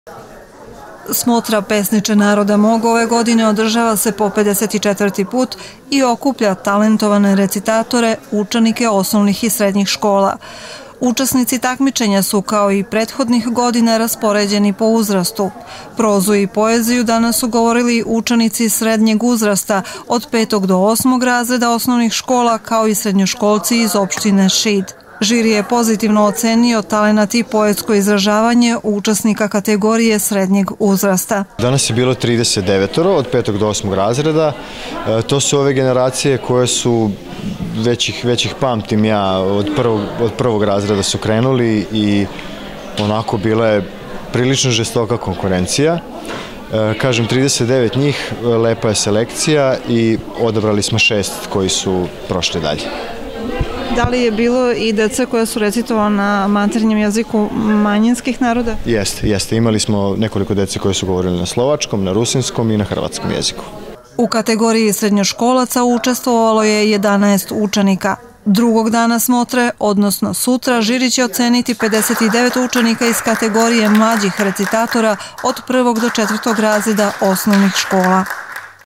Smotra Pesniče naroda mog ove godine održava se po 54. put i okuplja talentovane recitatore, učenike osnovnih i srednjih škola. Učesnici takmičenja su kao i prethodnih godina raspoređeni po uzrastu. Prozu i poeziju danas su govorili učenici srednjeg uzrasta od 5. do 8. razreda osnovnih škola kao i srednjoškolci iz opštine Šid. Žiri je pozitivno ocenio talenat i poetsko izražavanje učesnika kategorije srednjeg uzrasta. Danas je bilo 39 od 5. do 8. razreda. To su ove generacije koje su već ih pamtim ja, od prvog razreda su krenuli i onako bila je prilično žestoka konkurencija. Kažem, 39 njih, lepa je selekcija i odabrali smo 6 koji su prošli dalje. Da li je bilo i dece koja su recitovana na maternjem jeziku manjinskih naroda? Jeste. Imali smo nekoliko dece koje su govorili na slovačkom, na rusinskom i na hrvatskom jeziku. U kategoriji srednjoškolaca učestvovalo je 11 učenika. Drugog dana smotre, odnosno sutra, žiri će oceniti 59 učenika iz kategorije mlađih recitatora od 1. do 4. razreda osnovnih škola.